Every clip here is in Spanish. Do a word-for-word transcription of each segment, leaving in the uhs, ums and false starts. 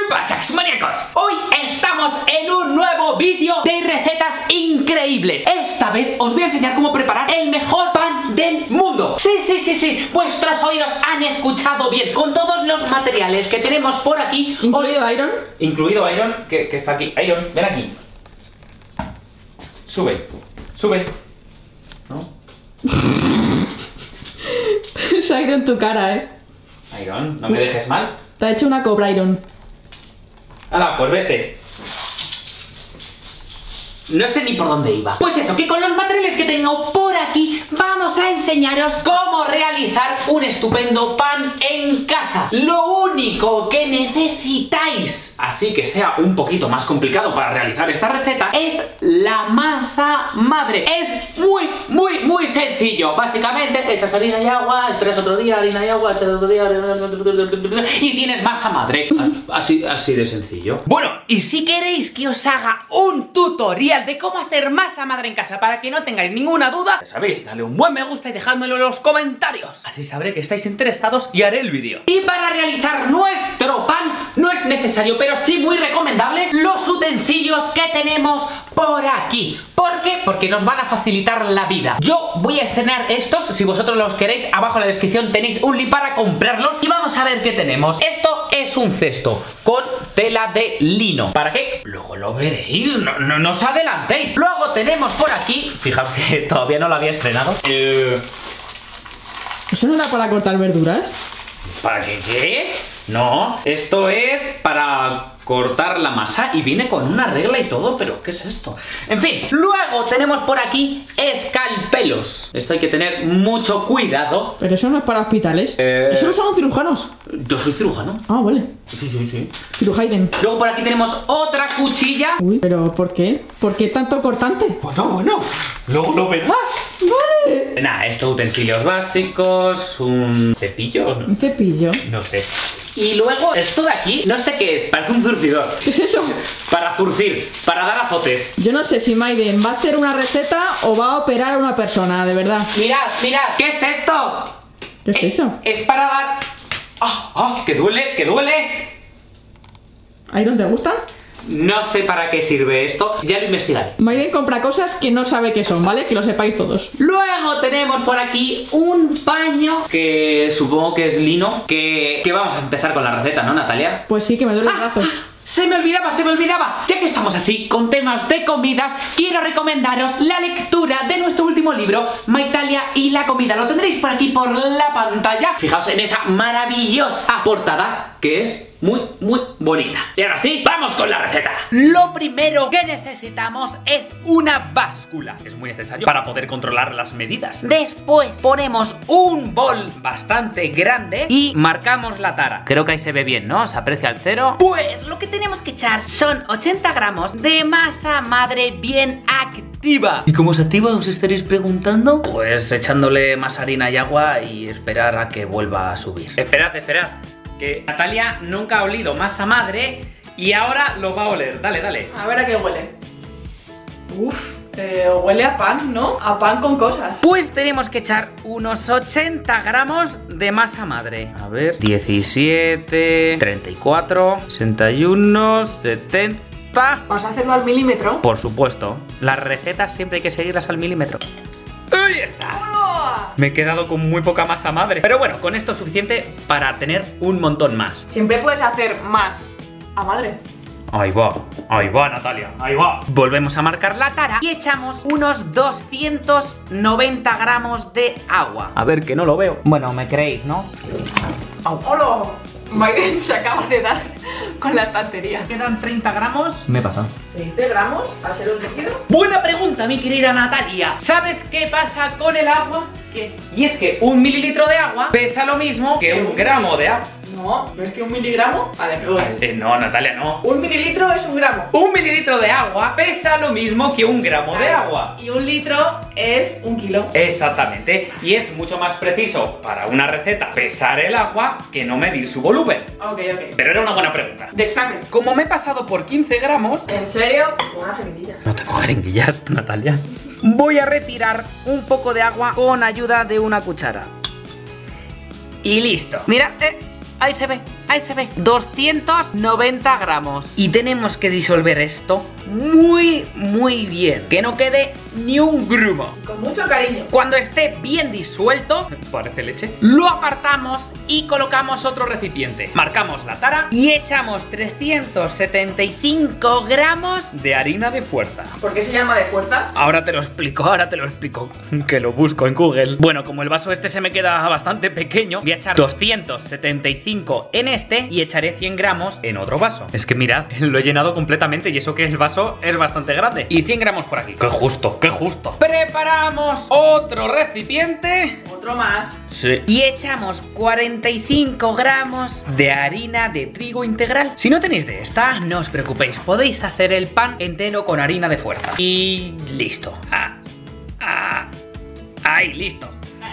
pasa, Axmaníacos? Hoy estamos en un nuevo vídeo de recetas increíbles. Esta vez os voy a enseñar cómo preparar el mejor pan del mundo. Sí, sí, sí, sí, vuestros oídos han escuchado bien. Con todos los materiales que tenemos por aquí. ¿Incluido os... Iron? Incluido Iron, que, que está aquí. Iron, ven aquí. Sube, sube. ¿No? Es Iron tu cara, eh. Iron, no me dejes mal. Te ha hecho una cobra, Iron. Hala, pues vete. No sé ni por dónde iba. Pues eso, que con los materiales que tengo por aquí vamos a enseñaros cómo realizar un estupendo pan en casa. Lo único que necesitáis, así que sea un poquito más complicado para realizar esta receta, es la masa madre. Es muy, muy, muy sencillo. Básicamente echas harina y agua, esperas otro día, harina y agua, echas otro día, y tienes masa madre. Así, así de sencillo. Bueno, y si queréis que os haga un tutorial de cómo hacer masa madre en casa para que no tengáis ninguna duda, ya sabéis, dale un buen me gusta y dejádmelo en los comentarios. Así sabré que estáis interesados y haré el vídeo. Y para realizar nuestro pan no es necesario, pero sí muy recomendable, los utensilios que tenemos por aquí. ¿Por qué? Porque nos van a facilitar la vida. Yo voy a estrenar estos, si vosotros los queréis, abajo en la descripción tenéis un link para comprarlos. Y vamos a ver qué tenemos. Esto es un cesto con tela de lino. ¿Para qué? Luego lo veréis, no, no, no os adelantéis. Luego tenemos por aquí, fijaos que todavía no lo había estrenado, eh... ¿Eso no era para cortar verduras? ¿Para qué qué? No, esto es para cortar la masa y viene con una regla y todo, pero ¿qué es esto? En fin, luego tenemos por aquí escalpelos. Esto hay que tener mucho cuidado. Pero eso no es para hospitales. Eh... Eso no son cirujanos. Yo soy cirujano. Ah, vale. Sí, sí, sí. Cirujaiden. Luego por aquí tenemos otra cuchilla. Uy, pero ¿por qué? ¿Por qué tanto cortante? Bueno, bueno, luego lo verás. Vale. Nada, estos utensilios básicos, un cepillo, ¿no? Un cepillo. No sé. Y luego esto de aquí, no sé qué es, parece un zurcidor. ¿Qué es eso? Para zurcir, para dar azotes. Yo no sé si Maiden va a hacer una receta o va a operar a una persona, de verdad. Mirad, mirad, ¿qué es esto? ¿Qué es eso? Es para dar... ¡Ah! ¡Ah! ¡Que duele! ¡Que duele! ¿Iron te gusta? No sé para qué sirve esto, ya lo investigaré. Maiden compra cosas que no sabe qué son, ¿vale? Que lo sepáis todos. Luego tenemos por aquí un paño que supongo que es lino, que, que vamos a empezar con la receta, ¿no, Natalia? Pues sí, que me duele el ¡Ah! brazo. Se me olvidaba, se me olvidaba. Ya que estamos así con temas de comidas, quiero recomendaros la lectura de nuestro último libro, Maitalia y la comida. Lo tendréis por aquí por la pantalla. Fijaos en esa maravillosa portada que es muy, muy bonita. Y ahora sí, vamos con la receta. Lo primero que necesitamos es una báscula. Es muy necesario para poder controlar las medidas. Después ponemos un bol bastante grande y marcamos la tara. Creo que ahí se ve bien, ¿no? Se aprecia al cero. Pues lo que tenemos que echar son ochenta gramos de masa madre bien activa. ¿Y cómo se activa? ¿Os estaréis preguntando? Pues echándole más harina y agua y esperar a que vuelva a subir. Esperad, esperad, que Natalia nunca ha olido masa madre y ahora lo va a oler. Dale, dale. A ver a qué huele. Uf, eh, huele a pan, ¿no? A pan con cosas. Pues tenemos que echar unos ochenta gramos de masa madre. A ver, diecisiete, treinta y cuatro, sesenta y uno, setenta. ¿Vas a hacerlo al milímetro? Por supuesto, las recetas siempre hay que seguirlas al milímetro. ¡Ahí está! ¡Hola! Me he quedado con muy poca masa madre. Pero bueno, con esto es suficiente para tener un montón más. Siempre puedes hacer más a madre. Ahí va, ahí va, Natalia, ahí va. Volvemos a marcar la tara y echamos unos doscientos noventa gramos de agua. A ver, que no lo veo. Bueno, me creéis, ¿no? ¡Hola! Maiden se acaba de dar con la estantería. Quedan treinta gramos. Me he pasado. veinte gramos a ser un líquido. Buena pregunta, mi querida Natalia. ¿Sabes qué pasa con el agua? ¿Qué? Y es que un mililitro de agua pesa lo mismo que un gramo de agua. No, ¿no es que un miligramo? Vale, me voy. Eh, no, Natalia, no. Un mililitro es un gramo. Un mililitro de agua pesa lo mismo que un gramo de agua. Y un litro es un kilo. Exactamente. Y es mucho más preciso para una receta pesar el agua que no medir su volumen. Ok, ok. Pero era una buena pregunta. De examen. Como me he pasado por quince gramos... ¿En serio? Una jeringuilla. No tengo jeringuillas, Natalia. Voy a retirar un poco de agua con ayuda de una cuchara. Y listo. Mira, eh, ahí se ve. ahí se ve, doscientos noventa gramos. Y tenemos que disolver esto muy, muy bien, que no quede ni un grumo. Con mucho cariño. Cuando esté bien disuelto, parece leche, lo apartamos y colocamos otro recipiente. Marcamos la tara y echamos trescientos setenta y cinco gramos de harina de fuerza. ¿Por qué se llama de fuerza? Ahora te lo explico, ahora te lo explico. Que lo busco en Google. Bueno, como el vaso este se me queda bastante pequeño, voy a echar doscientos setenta y cinco en este y echaré cien gramos en otro vaso. Es que mirad, lo he llenado completamente y eso que el vaso es bastante grande. Y cien gramos por aquí. ¡Qué justo, qué justo! Preparamos otro recipiente. Otro más. Sí. Y echamos cuarenta y cinco gramos de harina de trigo integral. Si no tenéis de esta, no os preocupéis. Podéis hacer el pan entero con harina de fuerza. Y listo. Ah, ah, ahí, listo.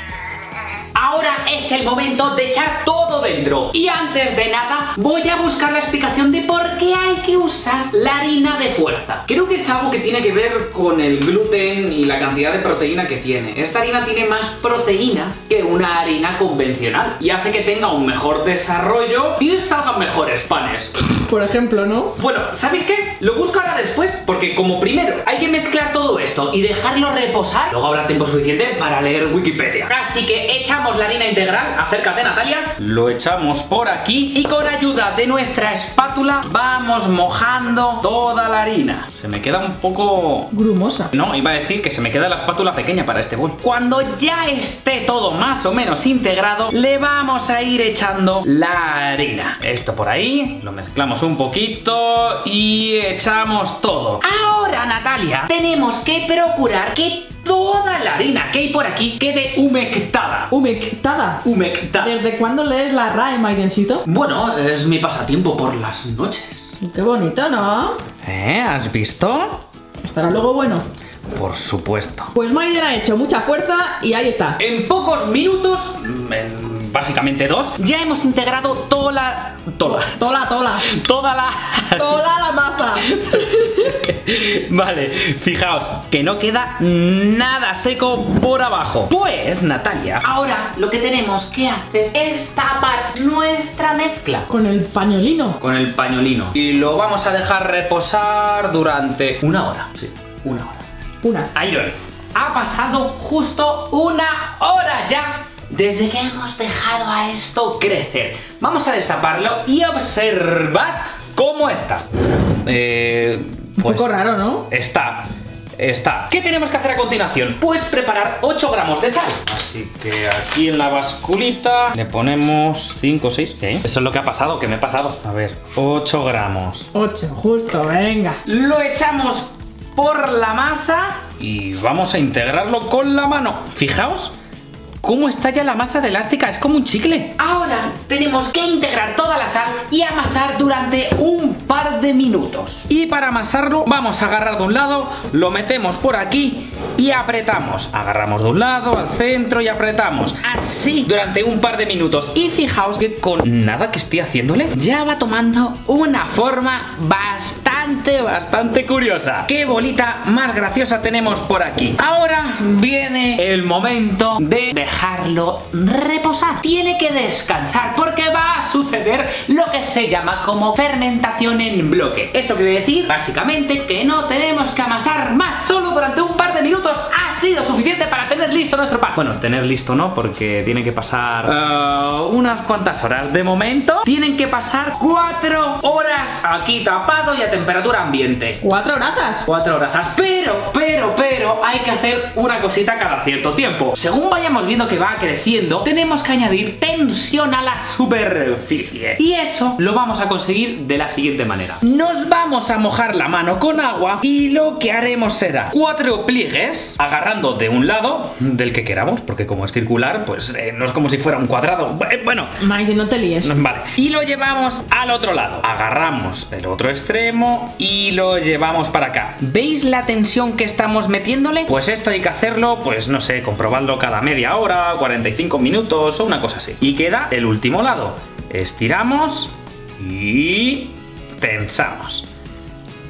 Ahora es el momento de echar todo dentro. Y antes de nada, voy a buscar la explicación de por qué hay que usar la harina de fuerza. Creo que es algo que tiene que ver con el gluten y la cantidad de proteína que tiene. Esta harina tiene más proteínas que una harina convencional y hace que tenga un mejor desarrollo y salgan mejores panes. Por ejemplo, ¿no? Bueno, ¿sabéis qué? Lo busco ahora después porque como primero hay que mezclar todo esto y dejarlo reposar, luego habrá tiempo suficiente para leer Wikipedia. Así que echamos la harina integral, acércate Natalia, lo echamos por aquí y con ayuda de nuestra espátula vamos mojando toda la harina. Se me queda un poco... grumosa. No, iba a decir que se me queda la espátula pequeña para este bol. Cuando ya esté todo más o menos integrado, le vamos a ir echando la harina. Esto por ahí, lo mezclamos un poquito y echamos todo. Ahora Natalia, tenemos que procurar que toda la harina que hay por aquí quede humectada. ¿Humectada? Humectada. ¿Desde cuándo lees la R A E, Maidencito? Bueno, es mi pasatiempo por las noches. Qué bonito, ¿no? ¿Eh? ¿Has visto? Estará luego bueno. Por supuesto. Pues Maiden ha hecho mucha fuerza y ahí está. En pocos minutos, en básicamente dos, ya hemos integrado toda la... Toda. Tola, tola. Toda la... Tola la masa. Vale, fijaos que no queda nada seco por abajo. Pues, Natalia, ahora lo que tenemos que hacer es tapar nuestra mezcla Con el pañolino. con el pañolino. Y lo vamos a dejar reposar durante una hora. Sí, una hora. Una. Ahí lo he. Ha pasado justo una hora ya desde que hemos dejado a esto crecer. Vamos a destaparlo y observad cómo está. Eh, Un pues poco raro, ¿no? Está, está. ¿Qué tenemos que hacer a continuación? Pues preparar ocho gramos de sal. Así que aquí en la basculita le ponemos cinco o seis. ¿Qué? Eso es lo que ha pasado, que me he pasado. A ver, ocho gramos. Ocho, justo, venga. Lo echamos por la masa y vamos a integrarlo con la mano. Fijaos cómo está ya la masa de elástica, es como un chicle. Ahora tenemos que integrar toda la sal y amasar durante un par de minutos. Y para amasarlo vamos a agarrar de un lado, lo metemos por aquí y apretamos. Agarramos de un lado al centro y apretamos. Así durante un par de minutos. Y fijaos que con nada que estoy haciéndole ya va tomando una forma bastante, bastante curiosa. ¡Qué bolita más graciosa tenemos por aquí! Ahora viene el momento de dejarlo reposar. Tiene que descansar porque va a suceder lo que se llama como fermentación en bloque. Eso quiere decir básicamente que no tenemos que amasar más. Solo durante un par de minutos ha sido suficiente para tener listo nuestro pan. Bueno, tener listo no, porque tiene que pasar uh, unas cuantas horas. De momento tienen que pasar cuatro horas aquí tapado y a temperatura ambiente. ¿Cuatro horazas? Cuatro horazas. Pero, pero, pero hay que hacer una cosita cada cierto tiempo. Según vayamos viendo que va creciendo, tenemos que añadir tensión a la superficie. Y eso lo vamos a conseguir de la siguiente manera. Nos vamos a mojar la mano con agua y lo que haremos será cuatro pliegues, agarrando de un lado, del que queramos, porque como es circular, pues eh, no es como si fuera un cuadrado. Eh, bueno, Maiden, no te líes. vale. Y lo llevamos al otro lado. Agarramos el otro extremo y lo llevamos para acá. ¿Veis la tensión que estamos metiéndole? Pues esto hay que hacerlo, pues no sé, comprobando cada media hora, cuarenta y cinco minutos o una cosa así. Y queda el último lado. Estiramos y tensamos.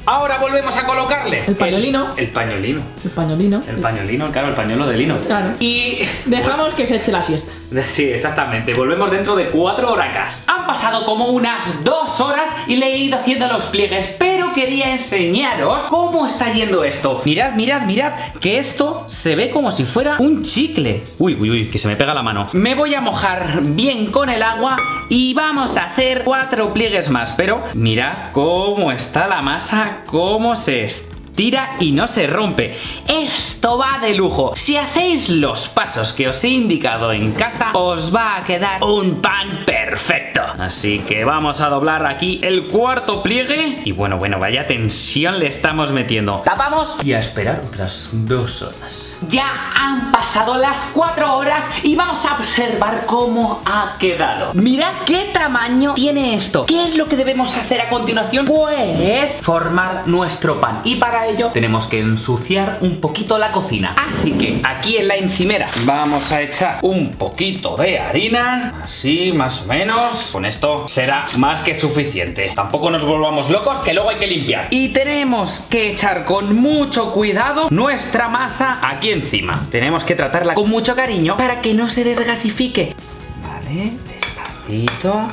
Ahora volvemos a colocarle El pañolino. El, el pañolino. El pañolino. El pañolino, claro, el pañuelo de lino. Claro. Y dejamos que se eche la siesta. Sí, exactamente. Volvemos dentro de cuatro horacas. Han pasado como unas dos horas y le he ido haciendo los pliegues, pero quería enseñaros cómo está yendo esto. Mirad, mirad, mirad, que esto se ve como si fuera un chicle. Uy, uy, uy, que se me pega la mano. Me voy a mojar bien con el agua y vamos a hacer cuatro pliegues más. Pero mirad cómo está la masa, cómo se está. Tira y no se rompe. Esto va de lujo. Si hacéis los pasos que os he indicado en casa, os va a quedar un pan perfecto. Así que vamos a doblar aquí el cuarto pliegue. Y bueno, bueno, vaya tensión le estamos metiendo. Tapamos y a esperar otras dos horas. Ya han pasado las cuatro horas y vamos a observar cómo ha quedado. Mirad qué tamaño tiene esto. ¿Qué es lo que debemos hacer a continuación? Pues formar nuestro pan. Y para ello tenemos que ensuciar un poquito la cocina. Así que aquí en la encimera vamos a echar un poquito de harina. Así, más o menos. Con esto será más que suficiente. Tampoco nos volvamos locos, que luego hay que limpiar. Y tenemos que echar con mucho cuidado nuestra masa aquí encima. Tenemos que tratarla con mucho cariño para que no se desgasifique. Vale, despacito.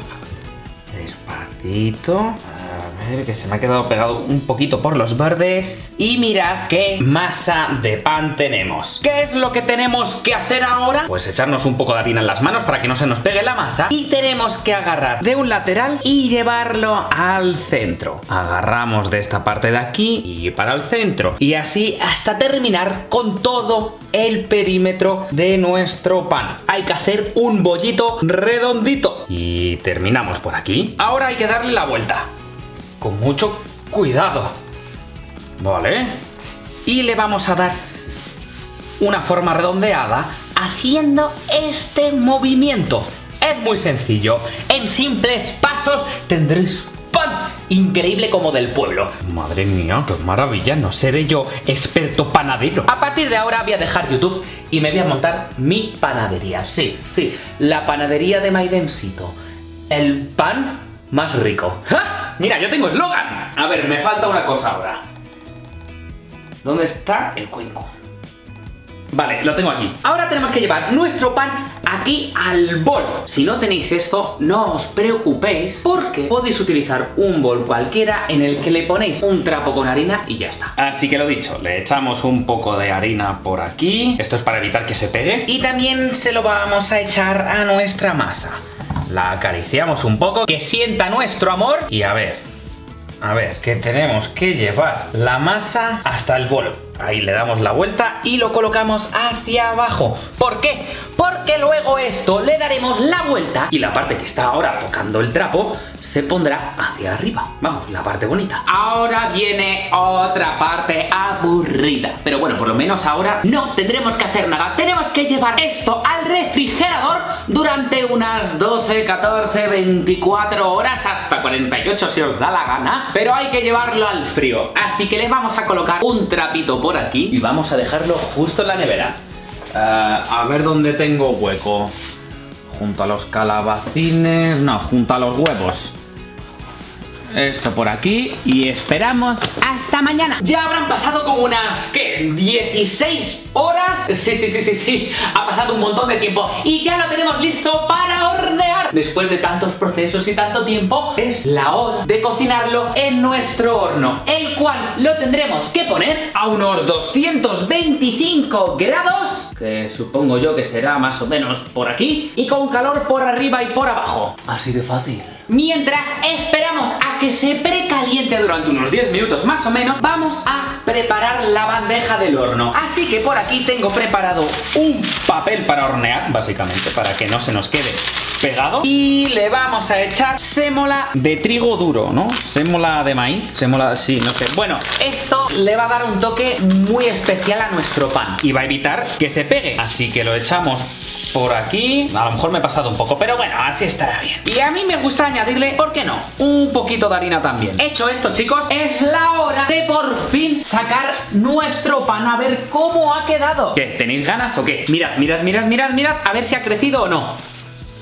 Despacito. A ver, que se me ha quedado pegado un poquito por los bordes. Y mirad qué masa de pan tenemos. ¿Qué es lo que tenemos que hacer ahora? Pues echarnos un poco de harina en las manos para que no se nos pegue la masa. Y tenemos que agarrar de un lateral y llevarlo al centro. Agarramos de esta parte de aquí y para el centro. Y así hasta terminar con todo el perímetro de nuestro pan. Hay que hacer un bollito redondito. Y terminamos por aquí. Ahora hay que darle la vuelta. Con mucho cuidado. Vale. Y le vamos a dar una forma redondeada haciendo este movimiento. Es muy sencillo. En simples pasos tendréis pan increíble como del pueblo. Madre mía, qué maravilla. No seré yo experto panadero. A partir de ahora voy a dejar YouTube y me voy a montar mi panadería. Sí, sí, la panadería de Maidencito. El pan más rico. ¡Ja! Mira, yo tengo eslogan. A ver, me falta una cosa ahora. ¿Dónde está el cuenco? Vale, lo tengo aquí. Ahora tenemos que llevar nuestro pan aquí al bol. Si no tenéis esto, no os preocupéis, porque podéis utilizar un bol cualquiera en el que le ponéis un trapo con harina y ya está. Así que lo dicho, le echamos un poco de harina por aquí. Esto es para evitar que se pegue. Y también se lo vamos a echar a nuestra masa. La acariciamos un poco, que sienta nuestro amor. Y a ver, a ver, que tenemos que llevar la masa hasta el bol. Ahí le damos la vuelta y lo colocamos hacia abajo. ¿Por qué? Porque luego esto le daremos la vuelta y la parte que está ahora tocando el trapo se pondrá hacia arriba. Vamos, la parte bonita. Ahora viene otra parte aburrida. Pero bueno, por lo menos ahora no tendremos que hacer nada. Tenemos que llevar esto al refrigerador durante unas doce, catorce, veinticuatro horas, hasta cuarenta y ocho si os da la gana. Pero hay que llevarlo al frío. Así que le vamos a colocar un trapito por aquí y vamos a dejarlo justo en la nevera. Uh, a ver dónde tengo hueco. Junto a los calabacines. No, junto a los huevos. Esto por aquí. Y esperamos hasta mañana. Ya habrán pasado como unas, ¿qué? dieciséis horas. Sí, sí, sí, sí, sí. Ha pasado un montón de tiempo. Y ya lo tenemos listo para hornear. Después de tantos procesos y tanto tiempo, es la hora de cocinarlo en nuestro horno, el cual lo tendremos que poner a unos doscientos veinticinco grados, que supongo yo que será más o menos por aquí, y con calor por arriba y por abajo. Así de fácil. Mientras esperamos a que se precaliente durante unos diez minutos más o menos, vamos a preparar la bandeja del horno. Así que por aquí tengo preparado un papel para hornear, básicamente para que no se nos quede pegado. Y le vamos a echar sémola de trigo duro, ¿no? Sémola de maíz, sémola, sí, no sé. Bueno, esto le va a dar un toque muy especial a nuestro pan y va a evitar que se pegue. Así que lo echamos por aquí. A lo mejor me he pasado un poco, pero bueno, así estará bien. Y a mí me gusta añadirle, ¿por qué no?, un poquito de harina también. Hecho esto, chicos, es la hora de por fin sacar nuestro pan, a ver cómo ha quedado. ¿Qué? ¿Tenéis ganas o qué? Mirad, mirad, mirad, mirad, mirad, a ver si ha crecido o no.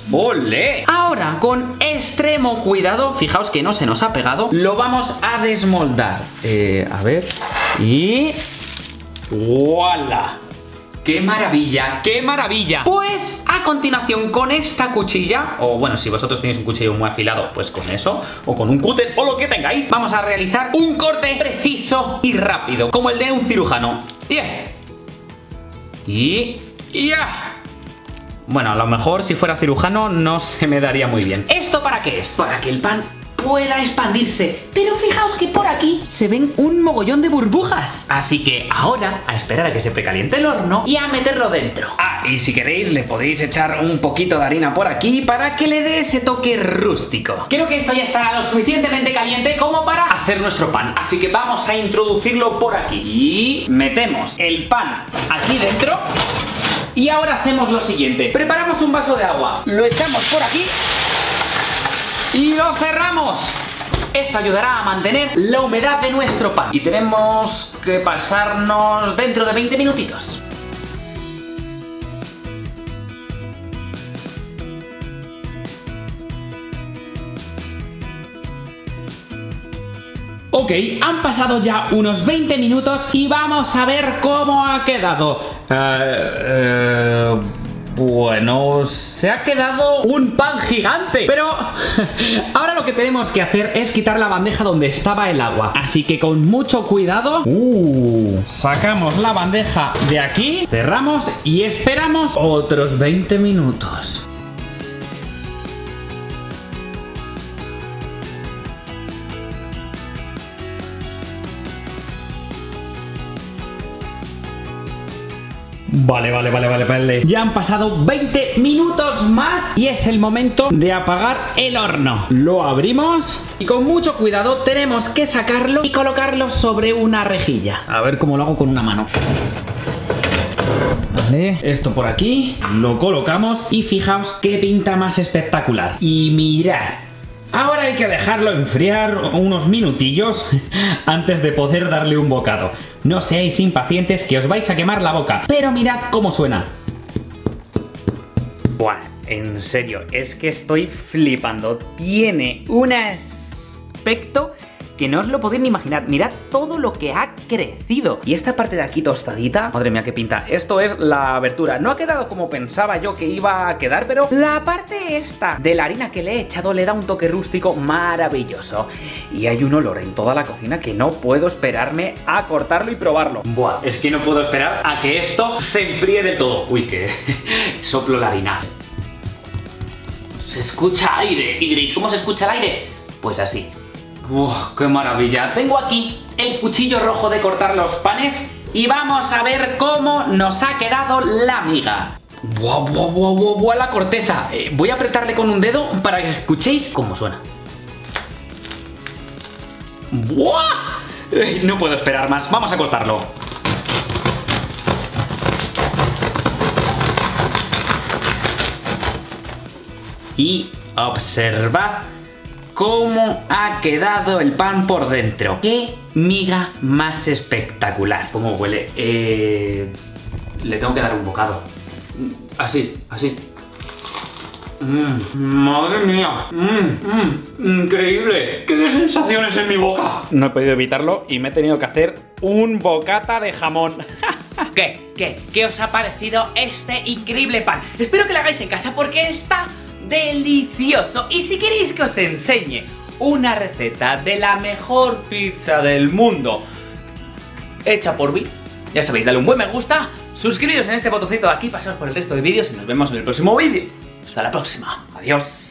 ¡Olé! Ahora, con extremo cuidado, fijaos que no se nos ha pegado, lo vamos a desmoldar. Eh, a ver. Y... ¡Voilà! ¡Qué maravilla! ¡Qué maravilla! Pues a continuación con esta cuchilla, o bueno, si vosotros tenéis un cuchillo muy afilado, pues con eso, o con un cúter, o lo que tengáis, vamos a realizar un corte preciso y rápido, como el de un cirujano. Yeah. Y... ¡Ya! Bueno, a lo mejor si fuera cirujano no se me daría muy bien. ¿Esto para qué es? Para que el pan pueda expandirse. Pero fijaos que por aquí se ven un mogollón de burbujas. Así que ahora a esperar a que se precaliente el horno y a meterlo dentro. Ah, y si queréis le podéis echar un poquito de harina por aquí para que le dé ese toque rústico. Creo que esto ya estará lo suficientemente caliente como para hacer nuestro pan. Así que vamos a introducirlo por aquí. Y metemos el pan aquí dentro. Y ahora hacemos lo siguiente. Preparamos un vaso de agua. Lo echamos por aquí. Y lo cerramos. Esto ayudará a mantener la humedad de nuestro pan. Y tenemos que pasarnos dentro de veinte minutitos. Ok, han pasado ya unos veinte minutos y vamos a ver cómo ha quedado. Eh... eh... Bueno, se ha quedado un pan gigante. Pero ahora lo que tenemos que hacer es quitar la bandeja donde estaba el agua. Así que con mucho cuidado uh, sacamos la bandeja de aquí, cerramos y esperamos otros veinte minutos. Vale, vale, vale, vale, vale. Ya han pasado veinte minutos más y es el momento de apagar el horno. Lo abrimos y con mucho cuidado tenemos que sacarlo y colocarlo sobre una rejilla. A ver cómo lo hago con una mano. Vale, esto por aquí, lo colocamos y fijaos qué pinta más espectacular. Y mirad. Ahora hay que dejarlo enfriar unos minutillos antes de poder darle un bocado. No seáis impacientes que os vais a quemar la boca. Pero mirad cómo suena. Buah, en serio, es que estoy flipando. Tiene un aspecto que no os lo podéis ni imaginar. Mirad todo lo que ha crecido. Y esta parte de aquí tostadita, madre mía qué pinta. Esto es la abertura. No ha quedado como pensaba yo que iba a quedar, pero la parte esta de la harina que le he echado le da un toque rústico maravilloso. Y hay un olor en toda la cocina que no puedo esperarme a cortarlo y probarlo. Buah, es que no puedo esperar a que esto se enfríe del todo. Uy, que soplo la harina. Se escucha aire. ¿Y diréis cómo se escucha el aire? Pues así. ¡Uf, qué maravilla! Tengo aquí el cuchillo rojo de cortar los panes y vamos a ver cómo nos ha quedado la miga. ¡Buah, buah, buah, buah, buah! La corteza. Eh, voy a apretarle con un dedo para que escuchéis cómo suena. ¡Buah! Eh, no puedo esperar más. Vamos a cortarlo. Y observad cómo ha quedado el pan por dentro. ¡Qué miga más espectacular! ¿Cómo huele? Eh... Le tengo que dar un bocado. Así, así. Mm, ¡Madre mía! Mm, mm, ¡Increíble! ¡Qué de sensaciones en mi boca! No he podido evitarlo y me he tenido que hacer un bocata de jamón. ¿Qué? ¿Qué? ¿Qué os ha parecido este increíble pan? Espero que lo hagáis en casa porque está delicioso. Y si queréis que os enseñe una receta de la mejor pizza del mundo hecha por mí, ya sabéis, dale un buen me gusta, suscribiros en este botoncito de aquí, pasaos por el resto de vídeos y nos vemos en el próximo vídeo. Hasta la próxima. Adiós.